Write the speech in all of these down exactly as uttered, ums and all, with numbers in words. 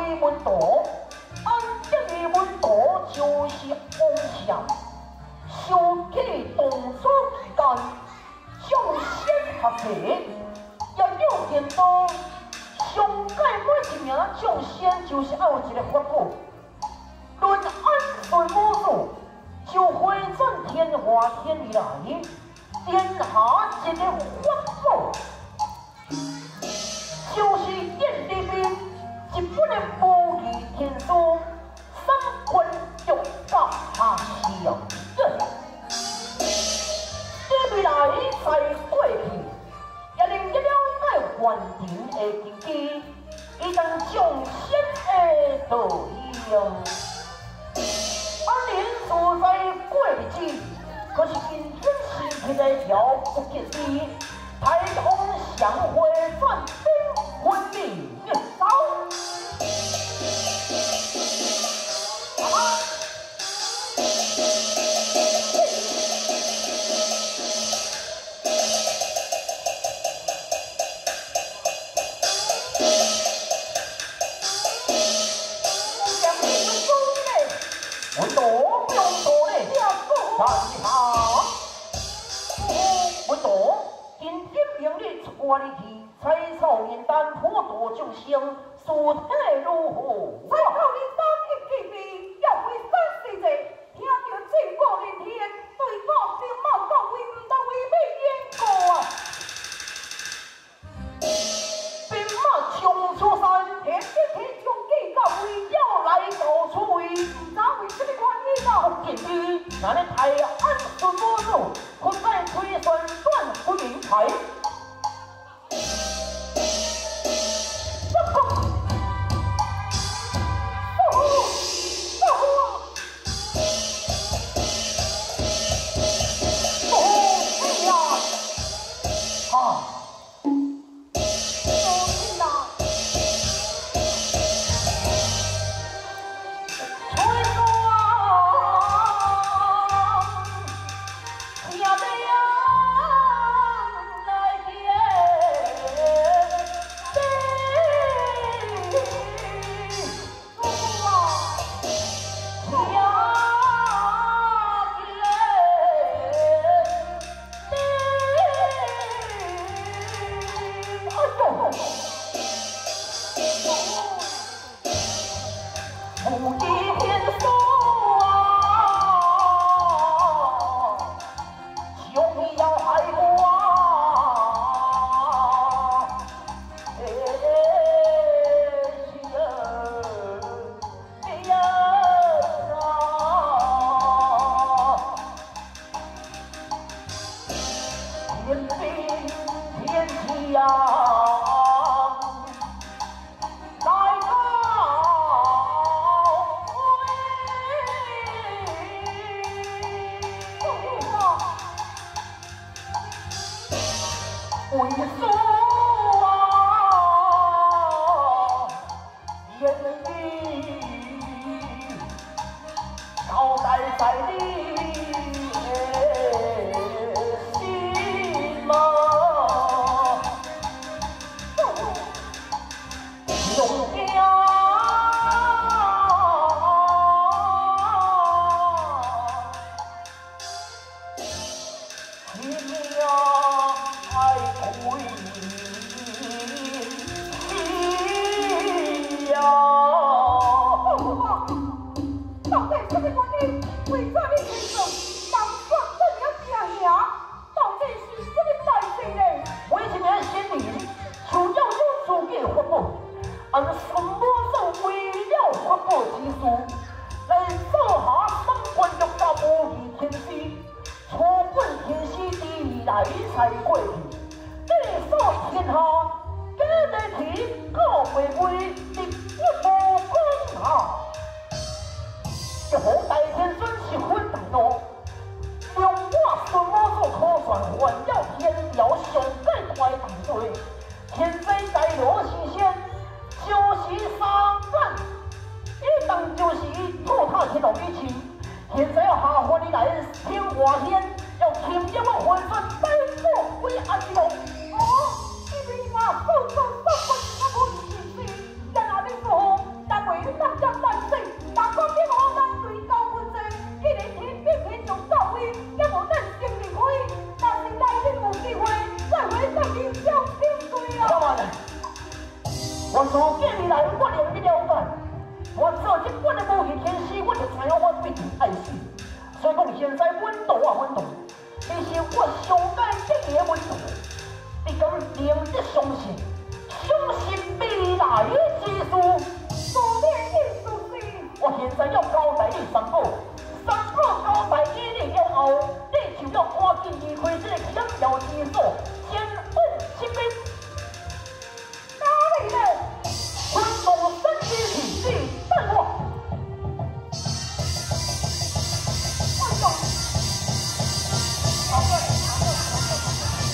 为文道，安这个文道就是王祥，修起动手期间，上仙合体，也有见到上界每一名上仙就是要有一个法宝，论安顺魔术，就回转天华天而来，天下一个法宝。 就是燕里面一本的武艺天书，三分玉甲下相。这未来在过去，也能一了解凡人的根基，伊当上仙的道用。而人所在过日子，可是今天身体的条不结实，太空相会转。 昏迷越早，啊！两名公嘞，我多不用多嘞，三下，我多今天明日出你去。 采草炼丹，普度众生，殊体如何？采草炼丹一记味，要为三世者，听到正果连天，对我并冇讲为唔当违背因果啊！并冇冲出山，天天天将计较为要来到处位，唔知为什么原因啊？不见你，那你太安顺无路，可在推算断不明牌。 为说啊，言语交代在你心嘛，用命。 按顺魔术为了发宝之术，来做下三观玉甲无义天师，初本天师地来才过去，地所天下，假地题告袂袂，日不无功啊！一号大天尊十分大怒，用我顺魔术可算还了天条上界大大罪，天灾大罗神仙。 就是三万，一当就是吐他天龙以前，现在要下凡你来天华天，要听见我浑身带火为安乐。哦，因为我手中三万，我无意之事，然后你我做这款的武艺天师，我就知影我必定爱死。所以讲现在稳当啊稳当，其实我上界这个稳当，你敢认得相信？相信未来的之事。所谓的事实，我现在要交代你三宝，三宝交代你你了后，你就要赶紧离开这个险要之所，先问清兵。哪里呢？昆龙三之体力带我。快走！好的，好的，好的。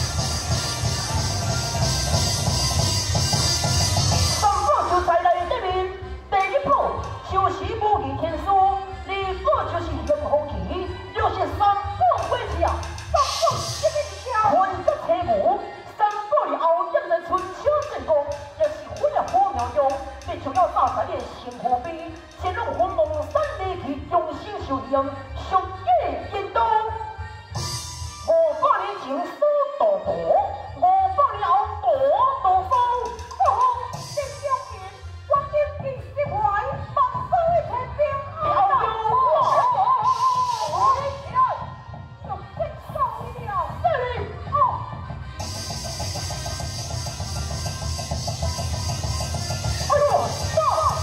三宝就在来这边，第一步就是武艺天书，二步就是元风旗，就是三宝回家，三宝这边家混着车舞，三宝的后点在春秋正宫，也是混了火苗中，你就要打在你的心河边，先让魂梦山里去用心修炼，学艺剑道。五百年前苏道道，五百年后道道苏。哦，这少年，我今日释怀，放手的天兵。你后有我，我起来，就接受你了。是，哦。哎呦，走！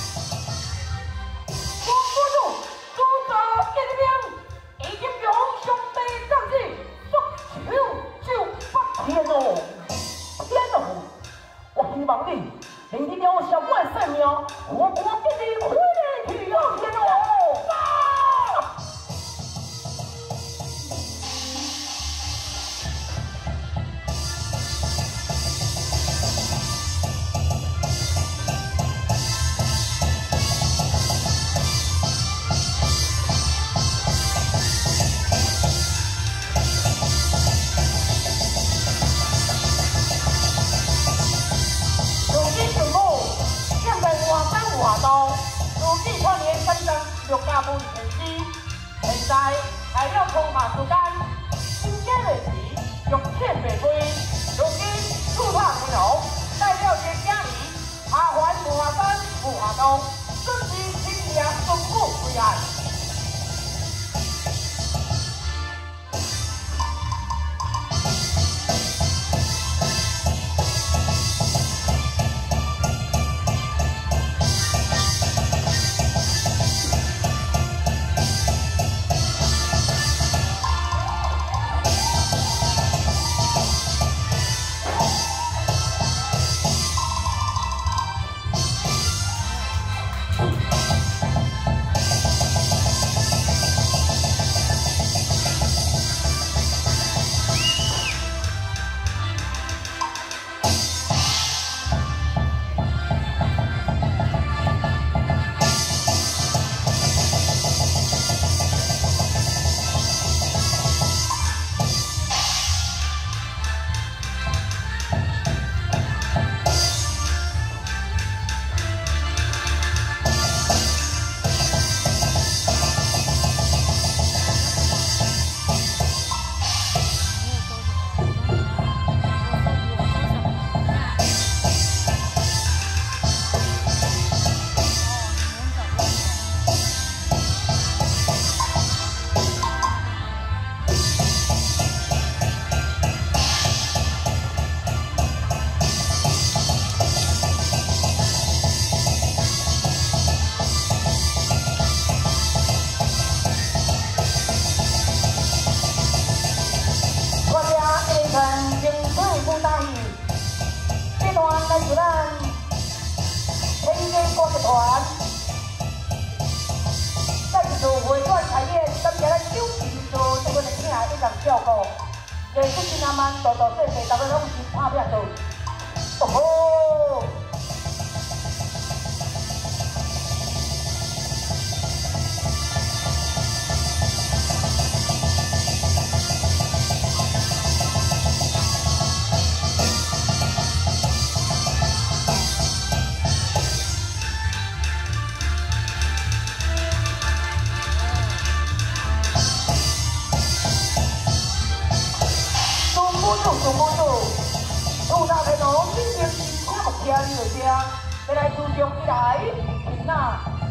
我不住，主责见面，已经用兄弟战士，足球就不天哦，天哦！我希望你能一了下我的性命，我我给你回来去要天哦！啊！如今父母现在华山华刀，如今少年三张六家武艺天师，现在还要空下时间，新家的事欲欠白归。如今触怕无有，带了这家里下还华山华刀，准是亲爷孙母归来。是咱天津歌剧团，再次回转彩演，感谢咱九旗座这个年轻人一直照顾，艺术真阿慢，大大细细，大家拢是拍拼做。哦吼！总公主，陆大天龙今天真正目听你的声，要来自从以来，天哪！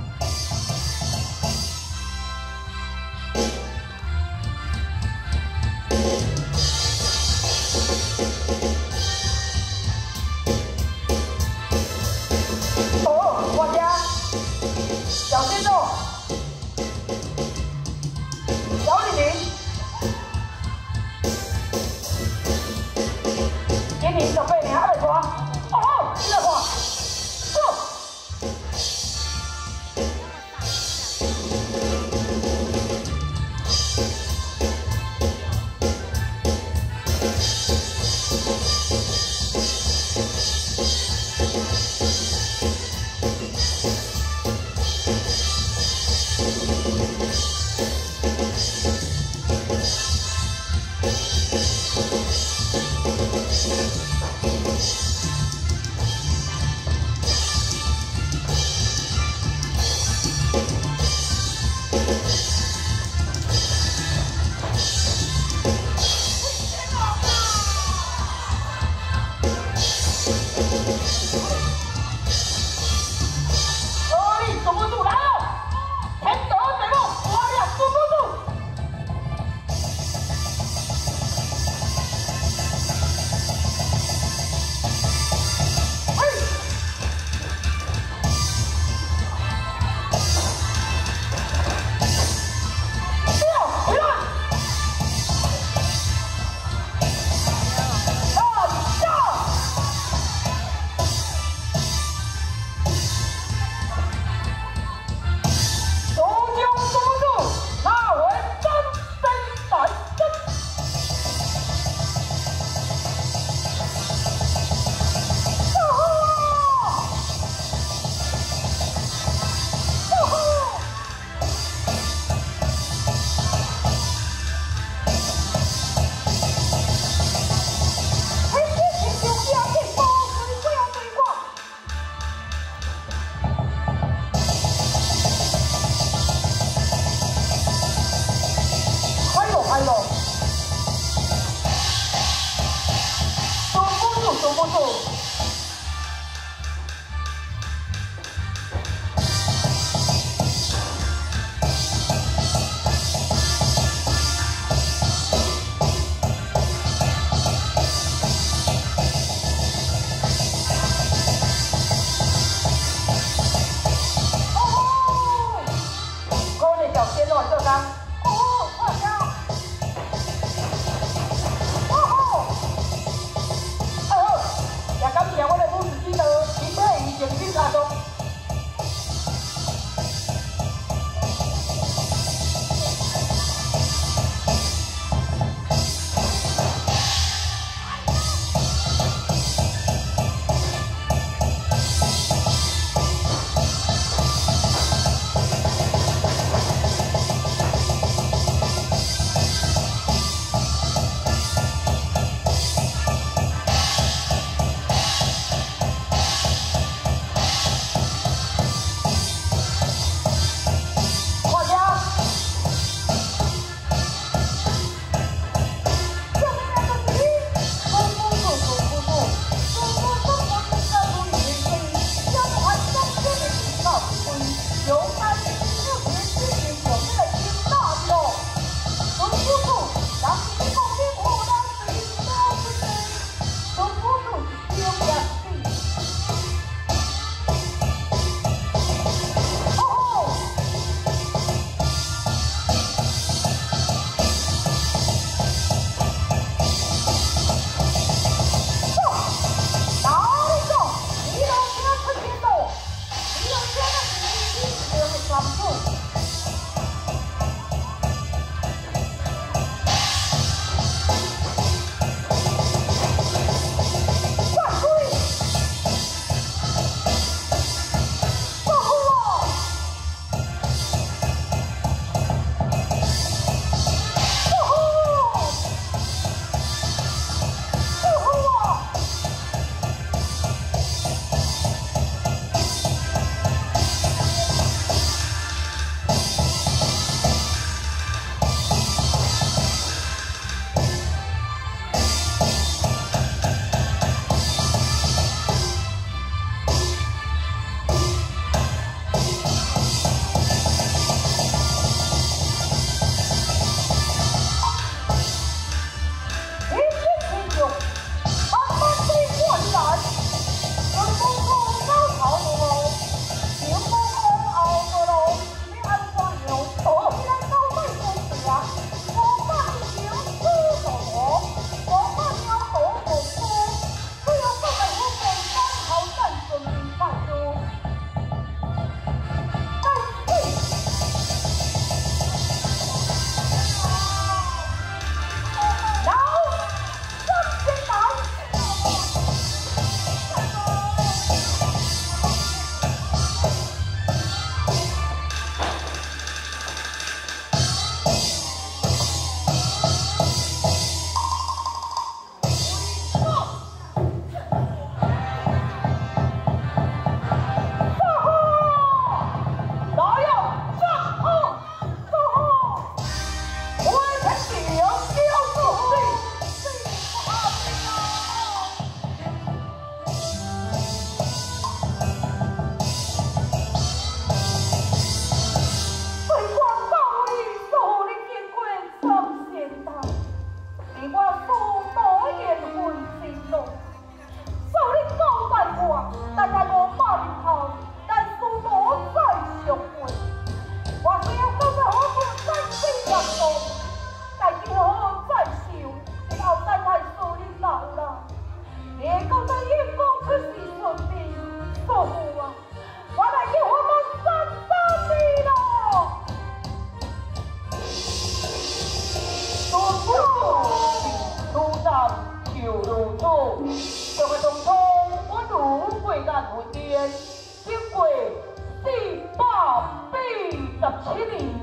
起你。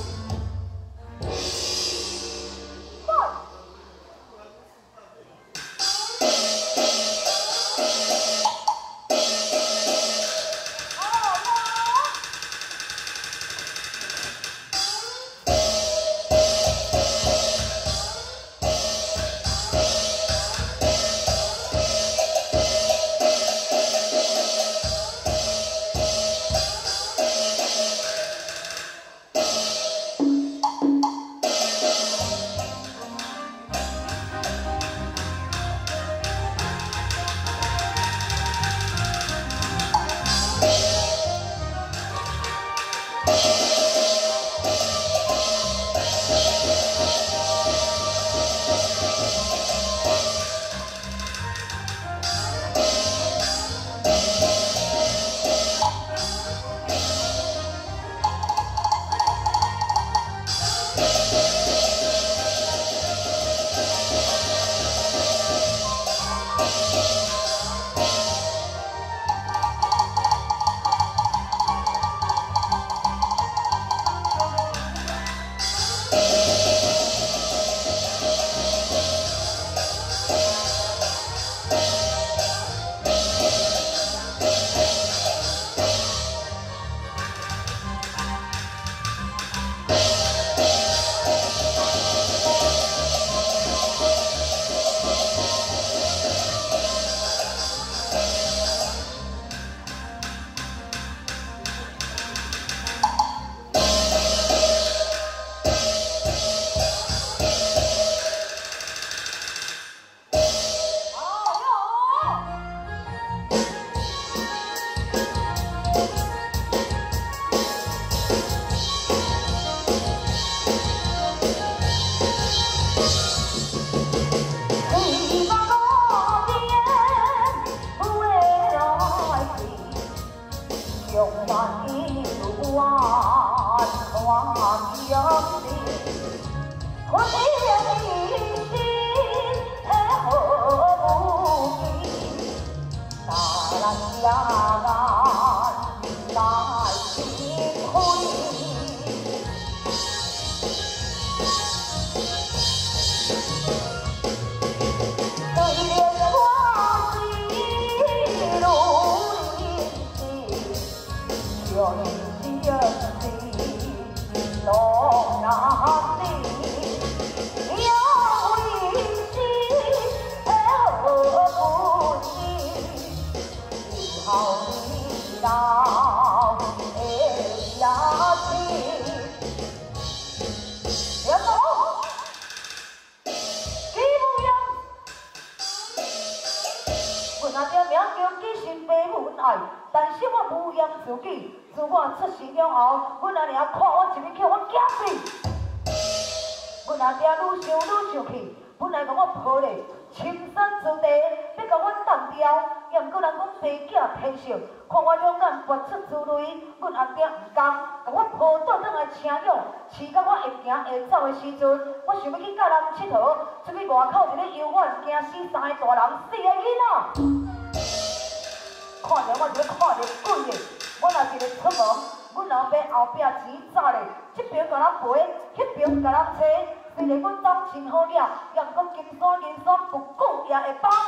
但是我无言自己，自我出世了后，阮阿娘看我一日叫我惊死。阮阿爹愈想愈生气，本来甲我抱咧亲生之地，要甲我干掉，也毋过人讲地囝天性，看我两眼拔出珠泪，阮阿爹毋甘，甲我抱倒转来请养，饲到我会行会走的时阵，我想要去甲人佚佗，出去外口一个游玩惊死三个大人，四个囡仔。 看着我就要看着滚咧，我若一日出门，阮老爸后壁钱砸咧，这边甲人赔，迄边甲人找，虽然阮当真好了，也毋过金山银山不顾也会帮。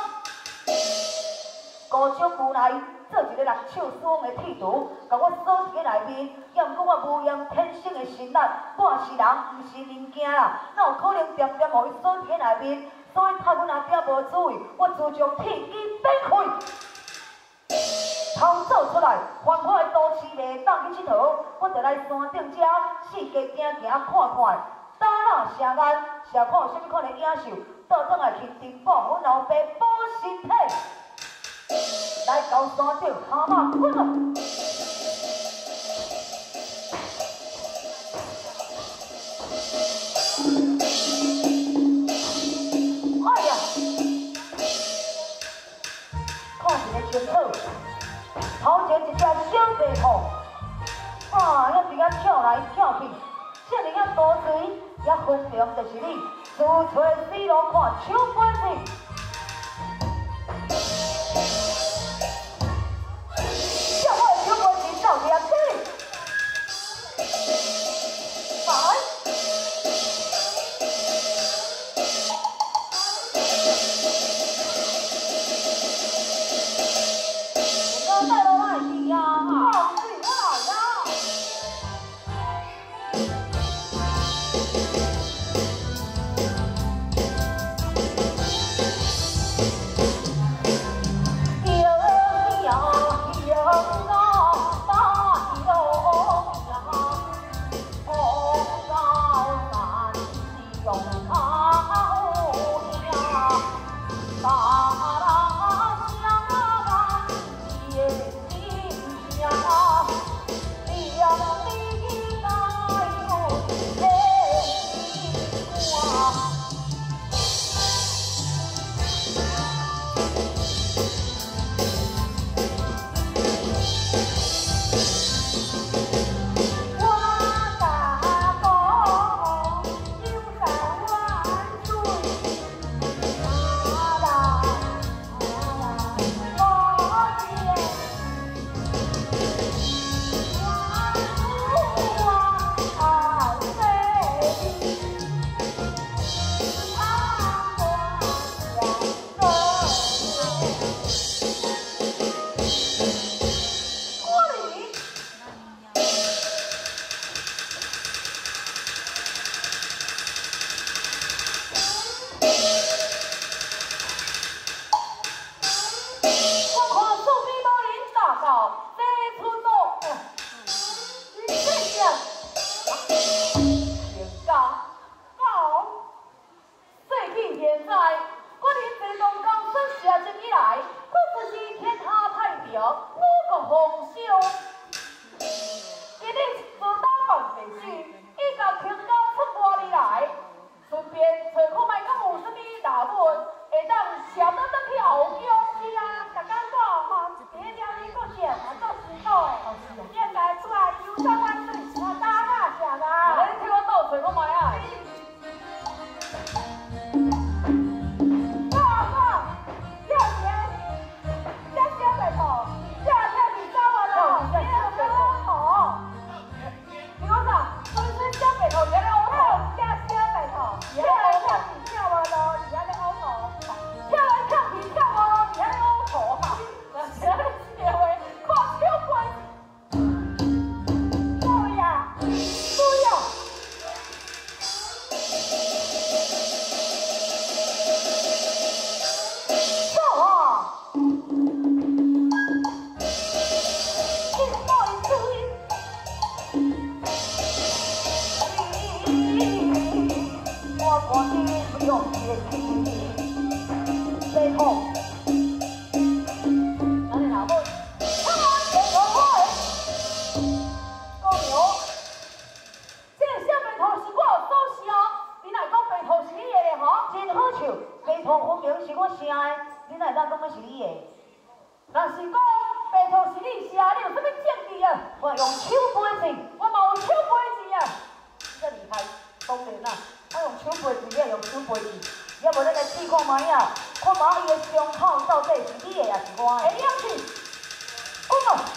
高手无奈，做一个人手爽的铁图，甲我锁伫个内面，也毋过我无言天生的心力，我是人，毋是物件啦，哪有可能点点互伊锁伫个内面？所以趁阮阿爹无注意，我自将铁机变开。 偷走出来，繁华的都市袂当去佚佗，我就来山顶遮四界行行看看，打哪城眼，想看有啥物款的影秀，倒转来去填补阮老爸补身体。来到山顶，蛤蟆滚啊！哎呀，看一个清楚。 头前一只小白兔，啊，还伫遐跳来跳去，遮尔啊多水，也分明就是你自找死路看手本事。叫我的手本事到底啊？ 用手背字，我嘛有手背字啊，真厉害。当然啦，我用手背字，你也用手背字，要无咱来试看卖啊，看卖伊的伤口到底是你的还是我的？会晓去，滚啊！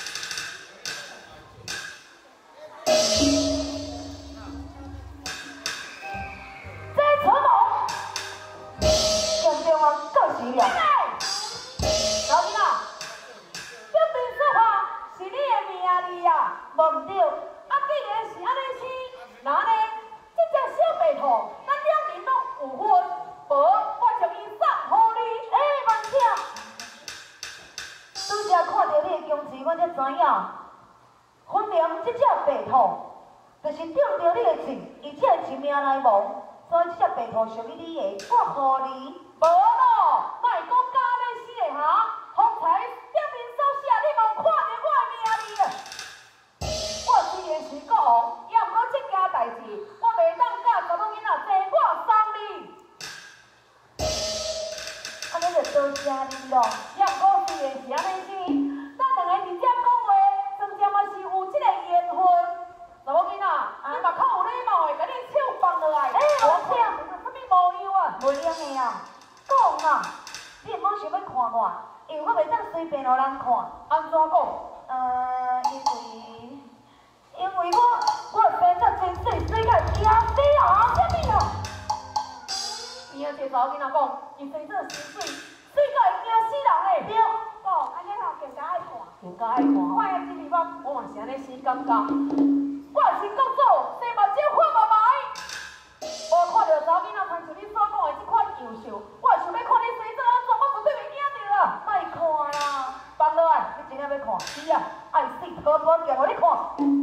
这存亡，严重啊，过时了。老弟啊，表面说话是你的名字啊，无毋对。啊，既然是安尼生，那呢，这只小白兔，咱两人拢有份，无我将伊送互你。哎，慢些。拄则看到你的弓箭，我才知影，分明这只白兔就是中着你的箭，而且一命来亡，所以这只白兔属于你的，我互你。无咯，莫讲假咧死的哈！方才表面所写，你无看到我的名字啊！我虽然是国王，也毋过这件代志，我袂当教查某囡仔坐我送你。安尼就多谢你咯。也毋过虽然是安尼生，咱两个直接讲话，真正嘛是有这个缘分。查某囡仔，你嘛较有礼貌的，甲你手放落来。哎，我听，啥物模样啊？无灵的啊！讲啊，你毋好想要看我，因为我袂当随便互人看。安怎讲？呃，因为。因为我我生得真水，水甲惊死啊！啥物啊？伊个一个查某囡仔讲，伊生得真水，水甲会惊死人嘞。对，讲安尼吼更加爱看，更加爱看。我的这地方，我嘛是安尼生感觉。我是国主，生目睭看目睭。无看到查某囡仔像像你所讲的这款优秀，我想要看你生做安怎，我绝对袂惊着啊！莫看啦，放落来，你真正要看？是啊，爱死讨宝剑，互你看。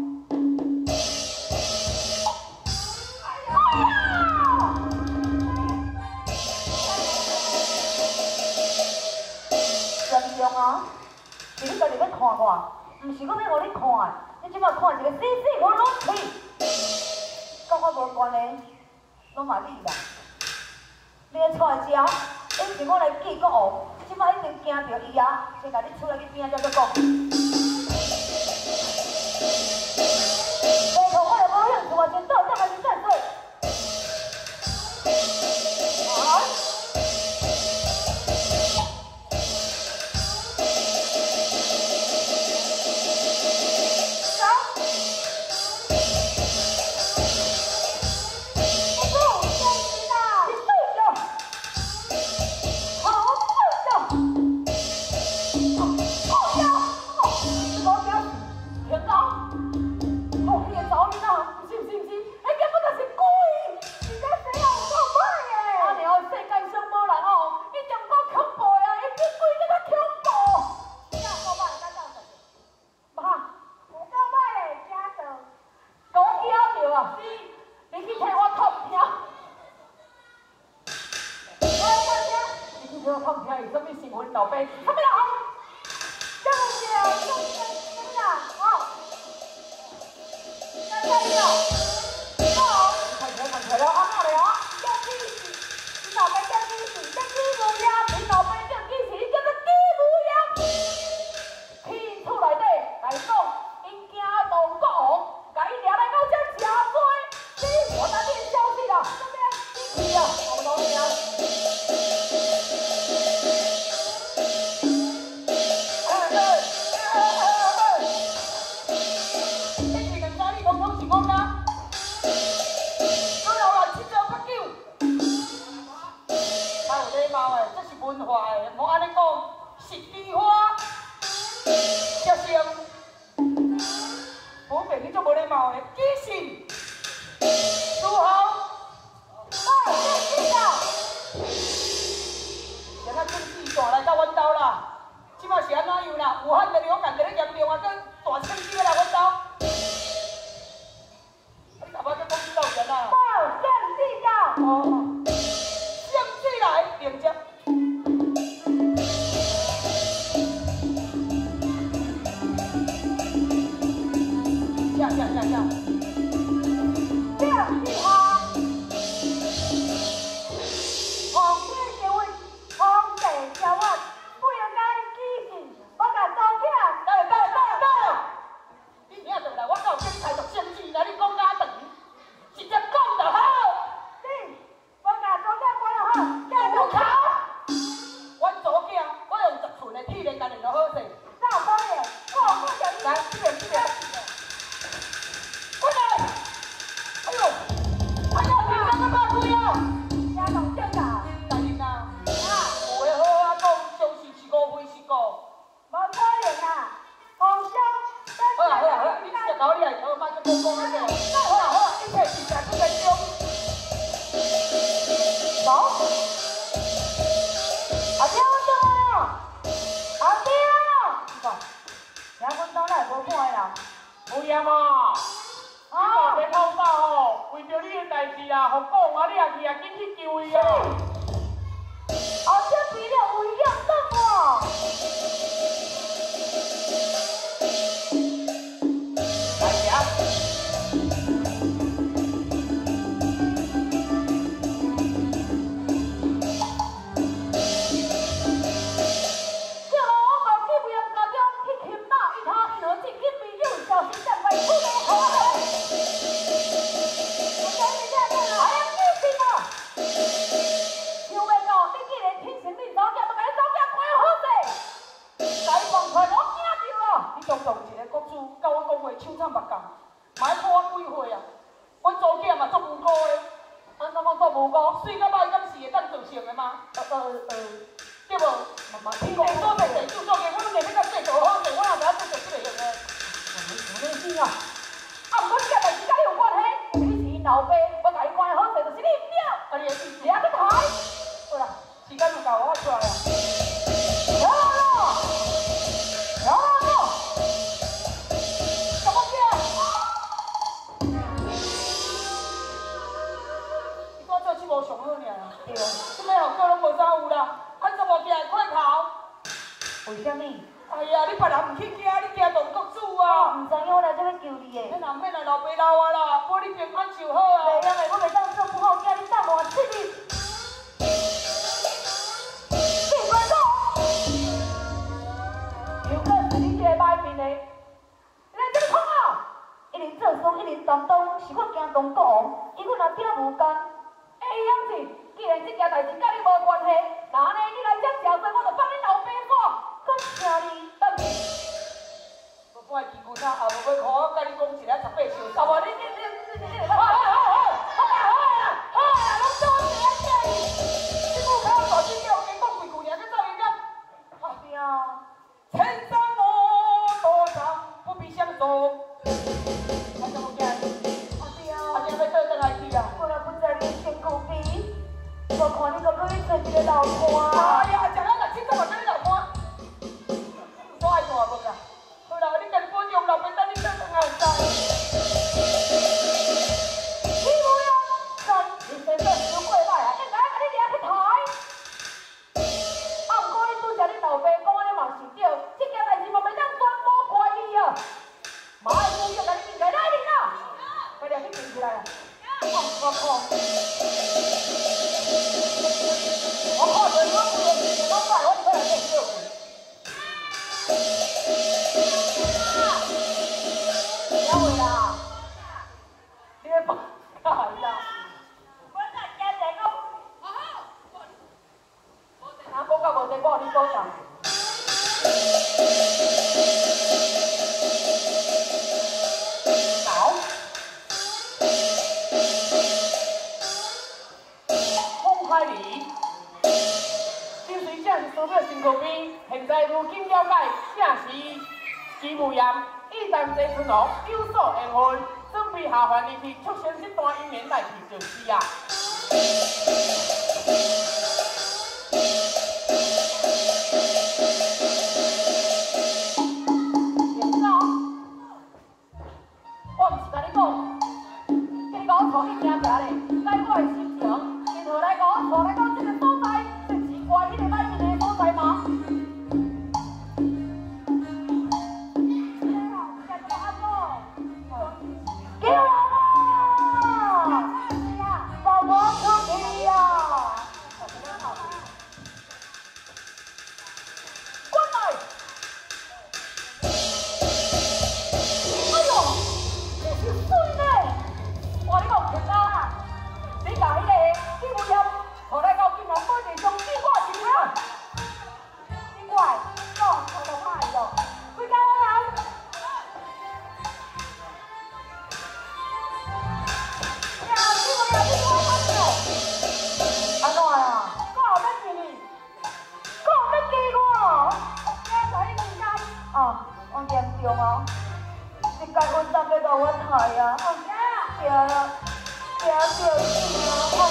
严重啊！是你家己要看我，毋是我要互你看。你即摆看一个死死我拢去，甲我无关的，拢嘛你啦。你来带遮，以前我来见国王，即摆一定惊着伊啊！先甲你出来去边仔才再讲。白头我也无兴趣，我先到再来你再说。啊！ 啦好啦，你食到你来搞，莫再讲讲安尼。好啦好啦，一切事情都在中。走。阿爹，我倒来啊！阿爹啊！听阮兜内无看的啦。有影嘛？啊！别偷走哦，为着你的代志啊，互讲啊，你也去啊，紧去救伊啊！后壁比了有影等我。来行。中共一个国主，甲我讲话手惨目共，莫爱看我几岁啊！我做囝嘛足无辜的，安怎讲足无辜？水到歹敢是会当造成的吗？呃呃呃，对无？妈妈，天公所在地主所言，我拢硬要甲制度好势，我哪知影制度即个用的？我没信啊！啊，毋过这个代志甲你有关系，因为你是因老爸，我甲伊关的好势，就是你唔对，啊你的意思啊去抬？好啦，时间就到，我出来啊！来咯，来咯！ 无上好尔，对啊，即摆后果拢无啥有啦，安怎无起来快跑？为虾米？哎呀，你别人唔去惊，你惊当国主啊！唔知影我来这要救你诶。免啦免啦，老爸老啊啦，保你平安就好啊。袂用诶，我袂当做不好囝，你等我七日。别管我，又果是你这个歹面诶，你来这里创啊！一人做双，一人担当，是我惊当国王，伊阮若拼无干。 哎，杨子，既然这件代志甲你无关系，那呢，你来这食罪，我就帮你老爸讲，感谢你，等你。我我会记住他，后无要靠我甲你讲一个十八相，好无？你你你你你，好好好好，好啦好啦好啦，拢做一个谢你。你不看我大姐叫我讲几句，尔去做伊讲。后边啊，千山我多长，不必相送。我怎么讲？后边啊，后边要倒转来去啊。 我看你个可以做一个老官。哎呀，食咱六七怎么做你老官？我爱大饭啊！好啦，你家己保重，老爸等你倒转来噻。你不要，咱你身份伤过歹啊，应该甲你掠去抬。啊，不过你拄则你老爸讲安尼嘛是对，这件代志嘛袂当全部怪你啊。嘛爱故意甲你应该来你啦，快点去捡起来啊！我看。 我看着我不用钱，我快我就来领救。两位啦，你咧帮干啥？我在家在讲。哪讲到无地，我你讲啥？好。洪海里。 苏北新高边，现在如今了解，正是吉母岩，一旦这村落有所缘分，准备下凡入去，促成一段姻缘来去就是啊。连长，我唔是甲你讲，叫你甲我带去行者咧，来我的心情，然后来甲我带来到这个所在，最奇怪迄个歹面的。 在吗？给我啦！放我出去呀！过来！哎呦，这是水呢！我你讲平啊！你家迄给到我抬啊！行啊，行着死啊！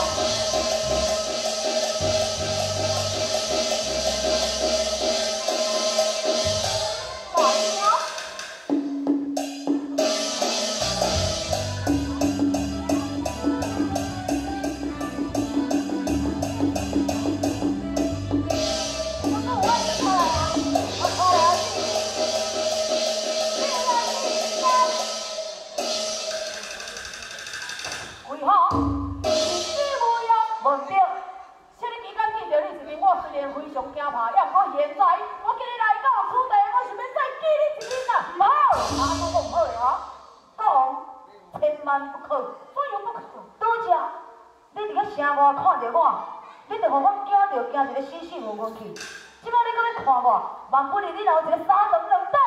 万不哩，你若有一个三长两短，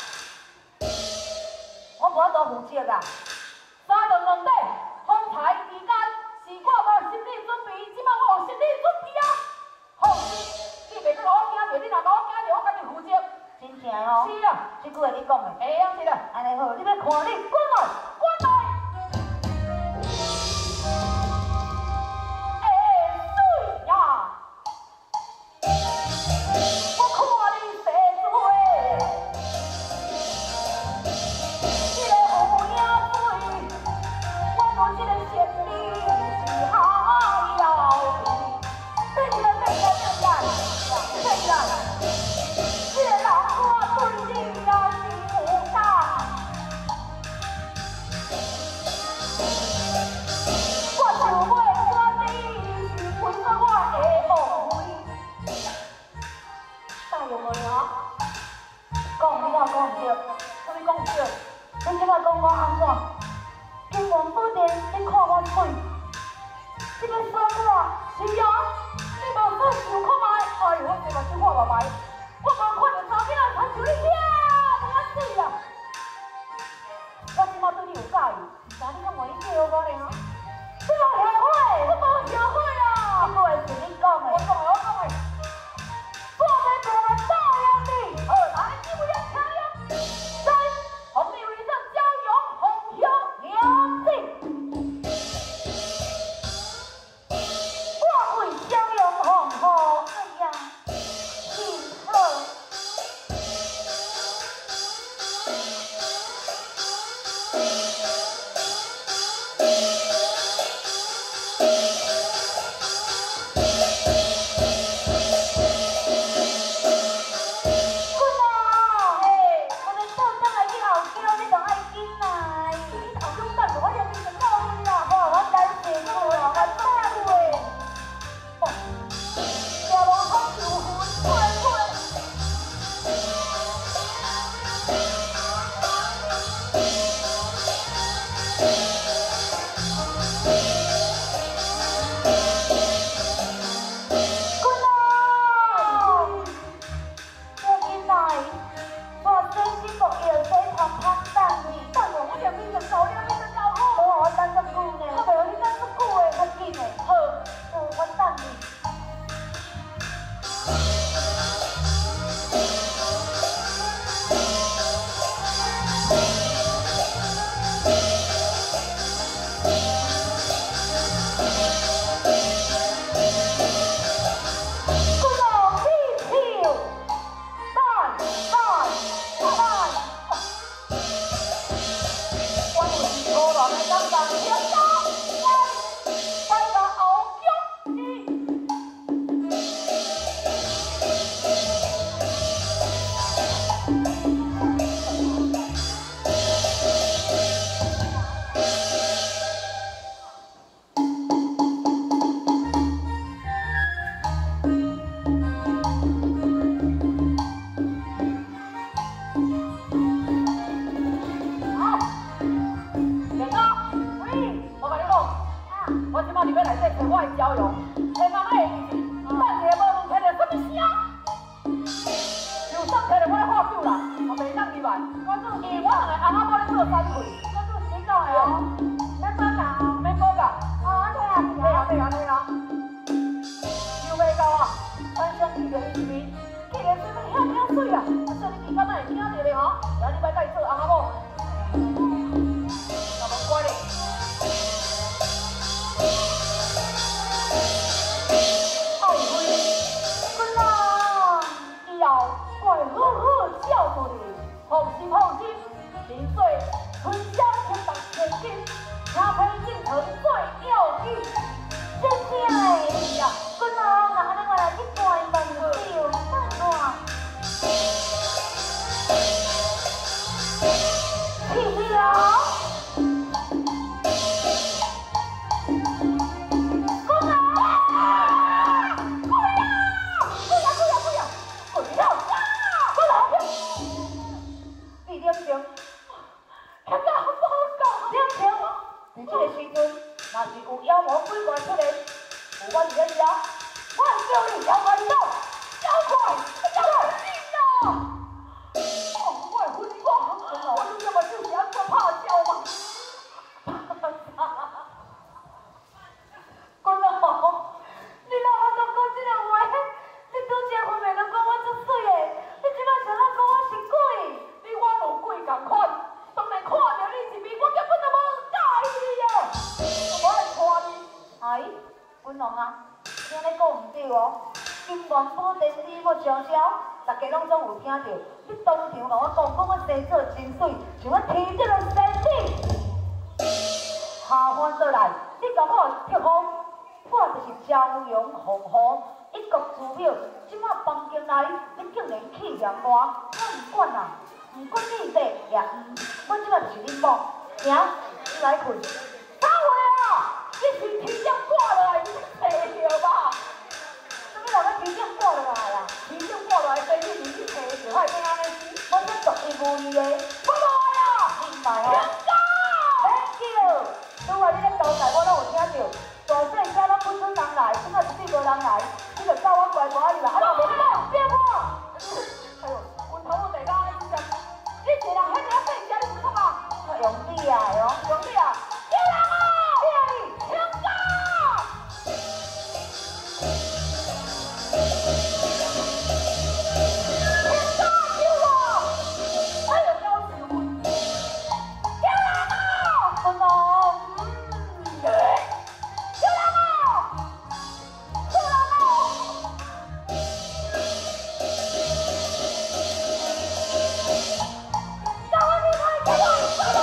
我无法度负责啊！三长两短，风采之间，是我无心理准备，即摆我有心理准备啊！放心，你袂阁甲我惊着，你若甲我惊着，我家己负责。真正的吼？是啊，这句话你讲的。会啊，是啦。安尼好，你要看你滚来，滚来！水啊！啊，说你其他哪会听到的吼？然后你莫甲伊做阿妈某。 春夏天当千金，茶配进城最要紧。这这哎呀，我老那安尼我来去关门掉，等我。去了。 伫这个时阵，若是有妖魔鬼怪出现，有我伫咧遮，我会叫你妖怪走，妖怪，妖怪，你啊！哦，我会分我，我你要么就是安怎拍照嘛？公老，你若我都讲这个话，你拄则分明都讲我足水的，你即摆想要讲我是鬼？你我无鬼共款，当然看到你一面，我根本就无。 我来看你，阿姨，文龙啊，听你讲唔对哦。金元宝电视要上销，大家拢总有听到。你当场甲我讲，讲我生做真水，像我天这个神子。下番倒来，你甲我贴封，我就是朝阳红河一国之表。即马房间内，你竟然气嫌我，我唔管啦，唔管你地也唔，我即马就是恁某，行，你来困。 你是天将挂落来，你找着吧？什么人咧天将挂落来啊？天将挂落来，所以你是去找着，还变安尼死？我这独一无二的，我无啊！明白哦。Thank you。拄啊，你咧交代我拢有听到，大细声拢不准人来，即摆是对无人来，你就教我乖乖入来，啊，无你无，别我。哎呦，阮头我地家你只，你一人迄个细声，你看嘛？我用你啊，哦，用你啊，叫人啊！ 停手！停手！救我！哎呦，要死我！救人啊！公公，救人啊！救人啊！赶快离开！给我走！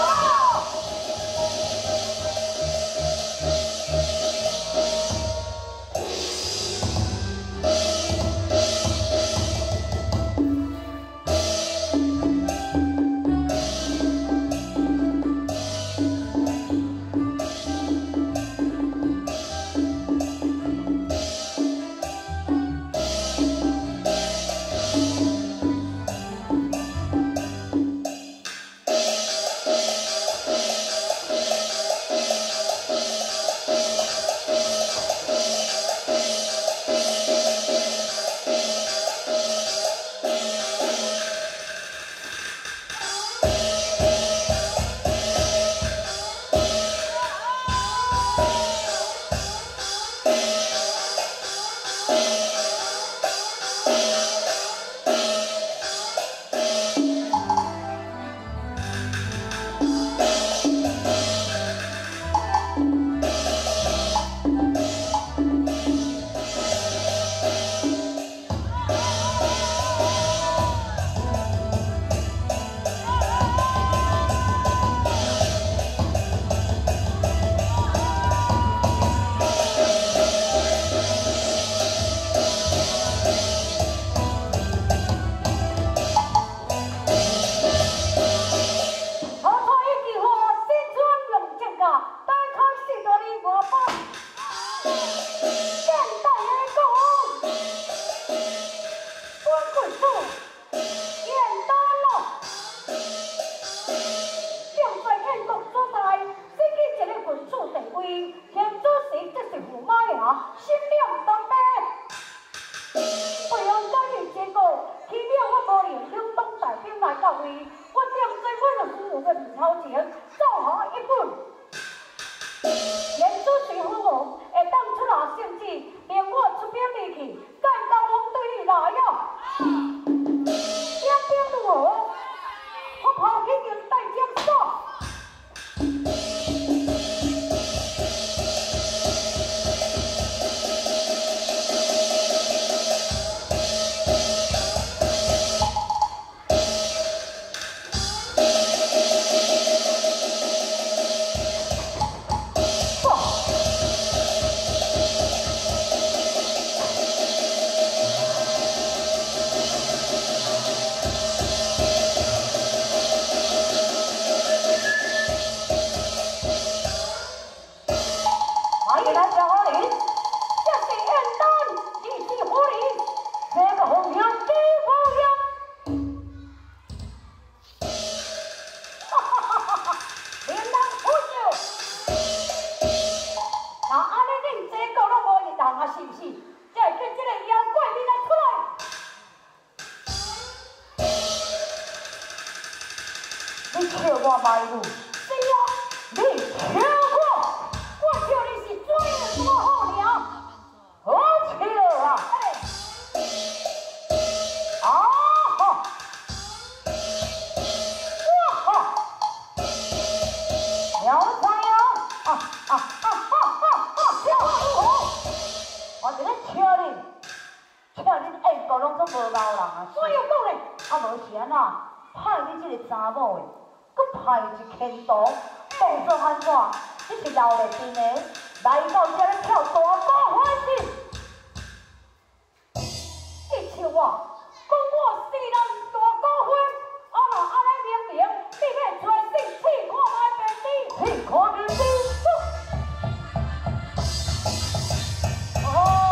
Thank you. 来路。是啊，你笑我，我笑你是怎么好料？好笑啊！啊哈！哇哈！苗菜啊！啊啊啊啊啊啊！笑我！我一个笑你，笑你下个拢做无够人啊！怎样讲咧？啊无是安怎？派你这个查某的，佮派一千刀，动作安怎？你是老咧边的，来到这咧跳大高欢喜。你笑我，讲我是人大高欢，啊嘛安尼明明，你要出来试试看卖面子，试看面子。哦。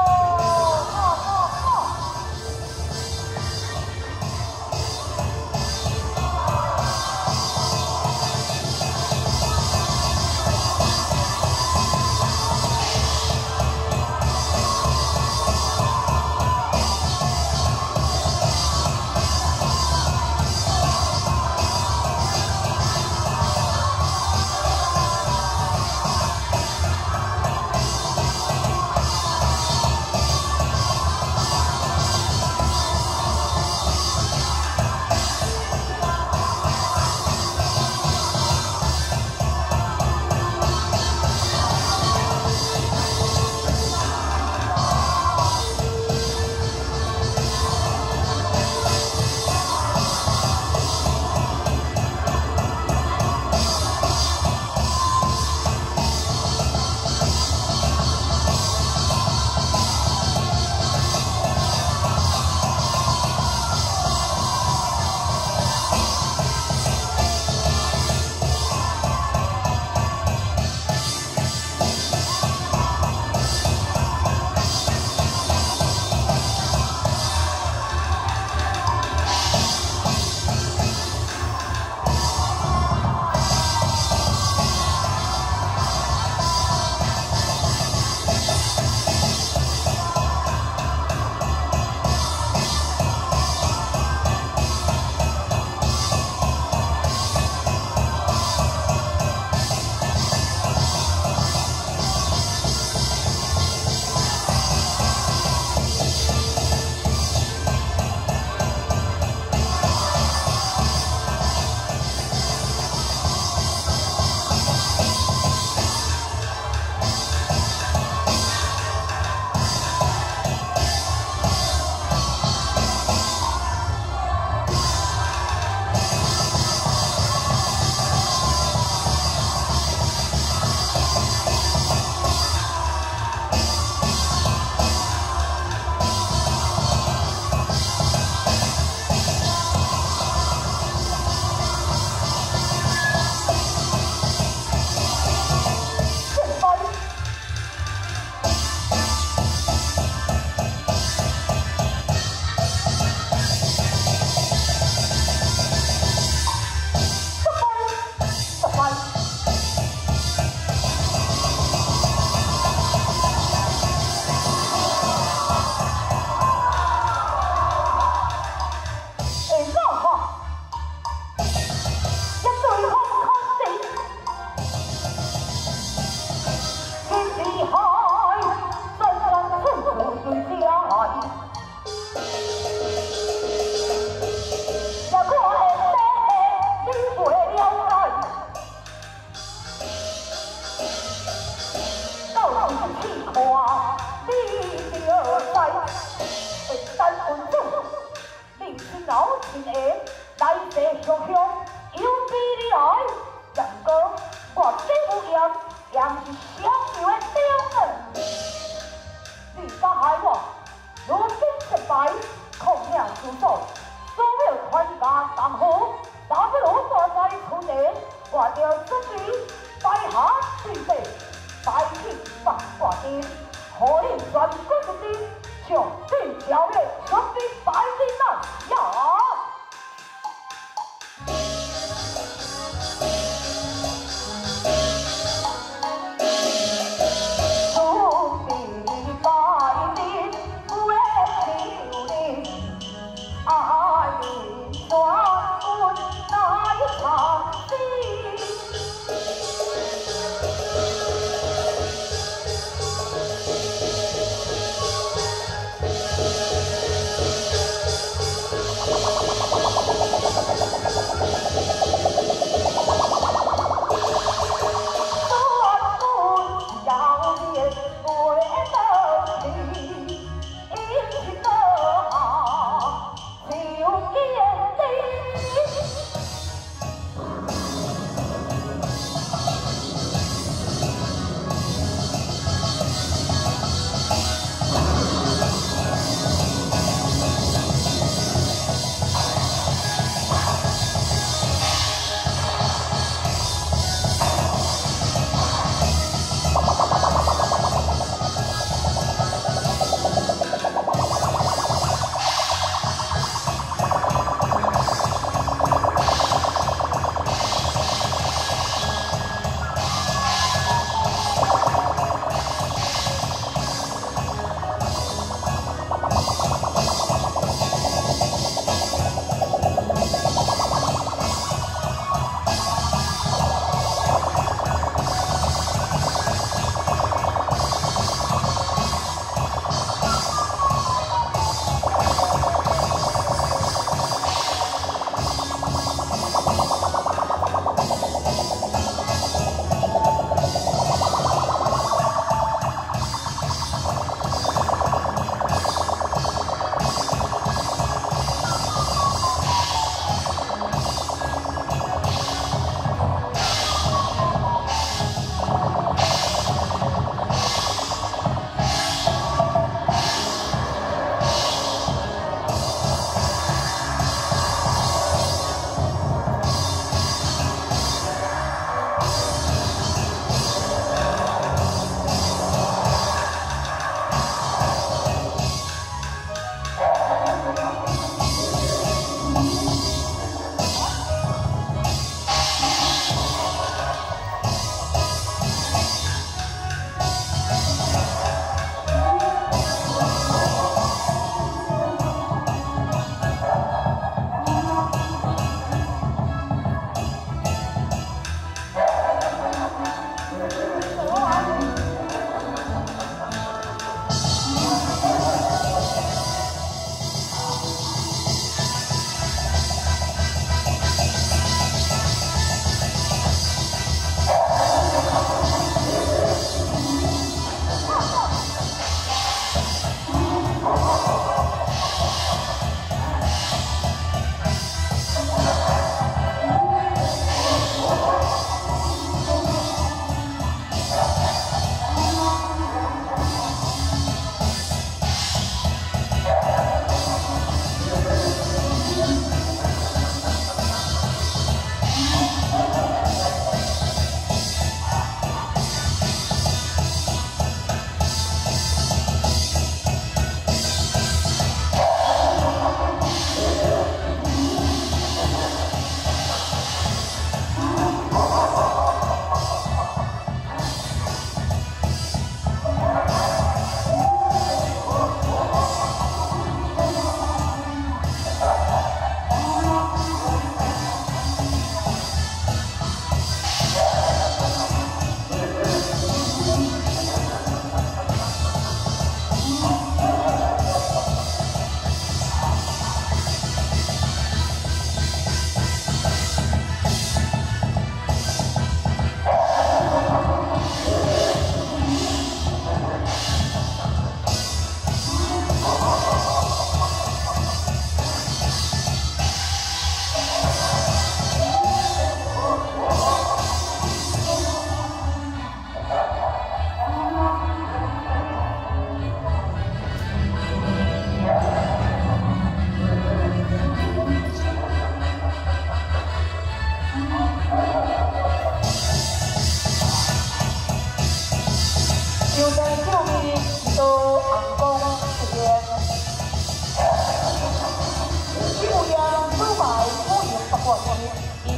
爱断，爱断，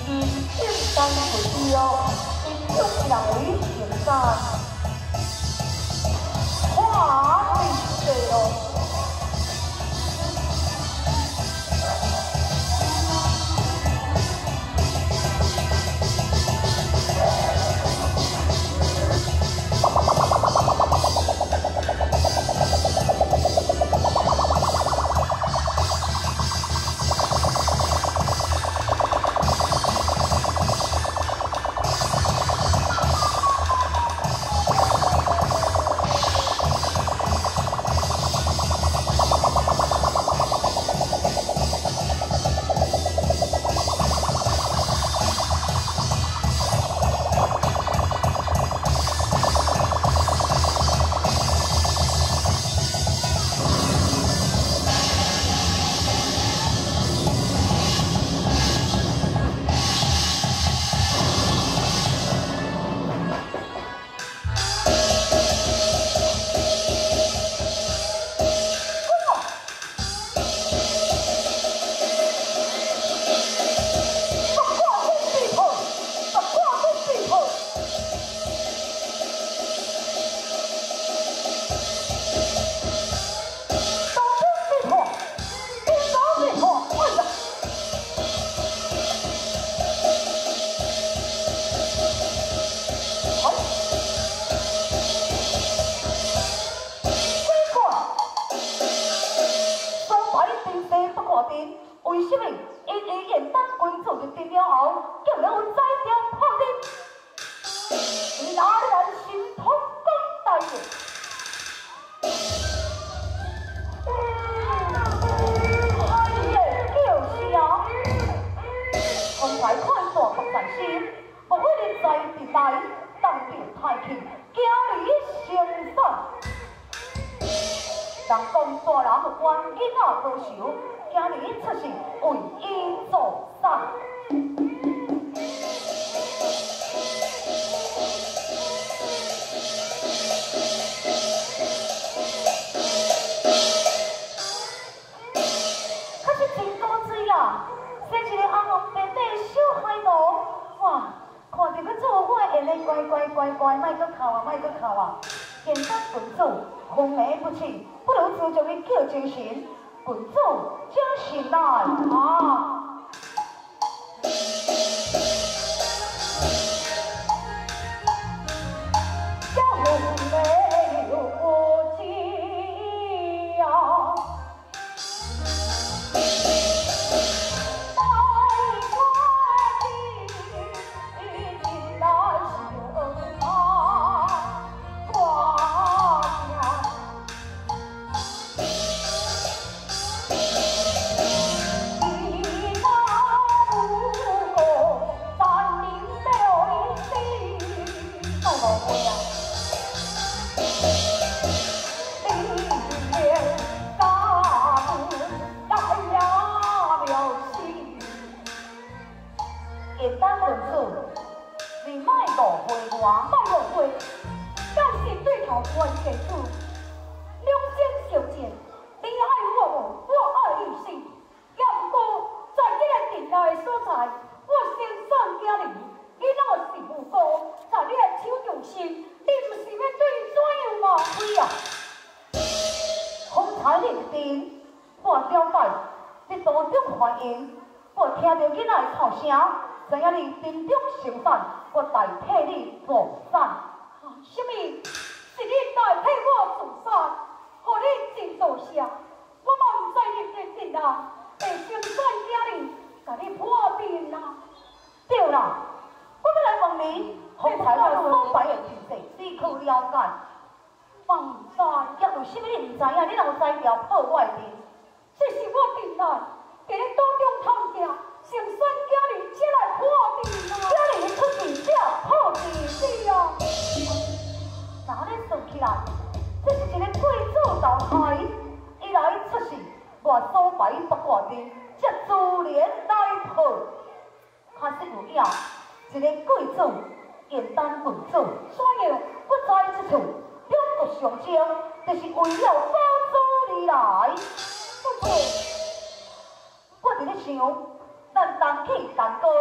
因应当回标，因用来承担，花费的哦。 为什么因伊严当君主就定了后，叫人有宰掉破敌？伊哪然心痛讲大业？哎呀，叫啥？方才看大福在心，无可能在地内当着太庆，今日生产。人讲大人有官，囡仔多愁。 今日出世为伊做啥？可是真高水啊！生一个红红白白小海螺，哇！看着要做我会咧乖乖乖乖，莫搁哭啊，莫搁哭啊！现当君主昏迷不醒，不如自将伊叫精神。 君主精神来啊！小红没有过家，百块金进来绣他花家。 你卖误会我，卖误会，敢是对头冤家子，两情相见，你爱我无，我爱你死。也毋过在这个定内的所在，我生产家里，囡仔是无辜，在你的手中心，你毋是要对伊怎样吗？对啊，方才认真，我了解你多种反应，我听到囡仔的哭声。 知影你真中成反，我代替你做善。啊，什么？是你代替我做善，互你真多谢。我嘛毋知你决定啊，会生产家里，甲你破病啊。对啦，我要来问你，方才我所摆的情势，你可了解？方知，也为什么你毋知影？你若有知条破我的面，这是我定来，给你多中探听。 成选家里才来破病啊！家里出事才破病是啊！哪咧算起来，这是一个贵族老害，伊来出事，我所摆不挂面，这自然来破。确实有影，一个贵族严当郡主，怎样不在此处？两国相争，就是为了保住你来。不错，我伫咧想。 咱东起东高，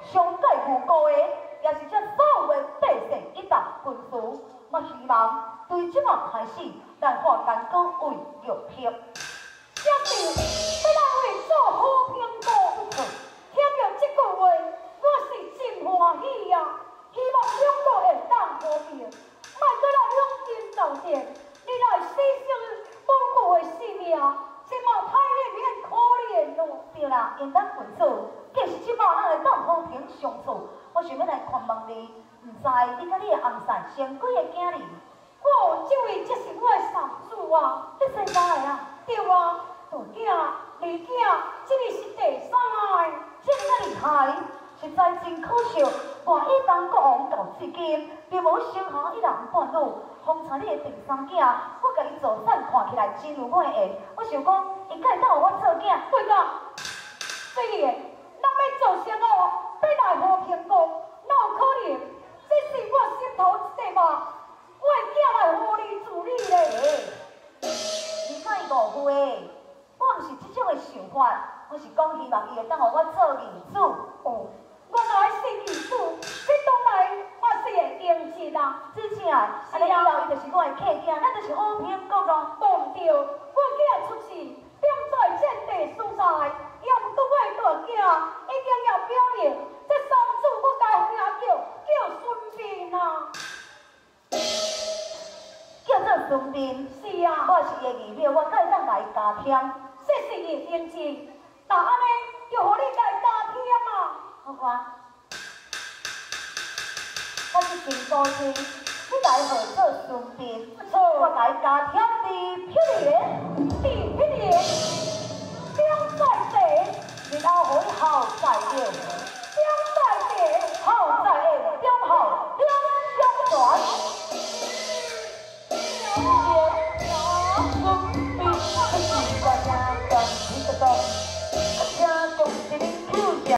上界无辜的，也是这所有的地势一档军事，我希望对即马开始，咱化干戈为玉璧。这是要咱为做好评估。听到这句话，我是真欢喜呀！希望两国会当和平，莫再来两军交战，你来牺牲宝贵的性命，这嘛太令人可怜咯。对啦，应当分手，既是即马咱会当和平相处，我想要来看望你，毋知你甲你的翁婿生几个囝儿？哦，这位这是我的嫂子啊，你生哪个啊？对啊，大囝、二囝，这个是第三个，这么厉害，实在真可惜。万一当国王到至今，并无生下一男半女，方才你的第三囝，我甲伊做啥看起来真有我的缘。我想讲，伊敢会当互我做囝？对啦，虽然咱要做啥哦，要来和平国，哪有可能？这是我心头一块肉。我的囝来护你助你咧，你莫误会，我毋是即种的想法，我是讲希望伊会当互我做儿子。哦，原来是儿子，这当然我是会应承啦。真正，安尼以后伊就是我的客囝，咱就是好评国咯。无对，我囝出世点在战地所在，也毋过我的大囝已经要表明，这三子我该名叫叫孙膑啊。叫做孙膑，是啊，我是伊的义表，我该当来加添，这是伊应承。那安尼就互你来加添啊。好看，我是真高兴，你来合作孙膑，我来加添你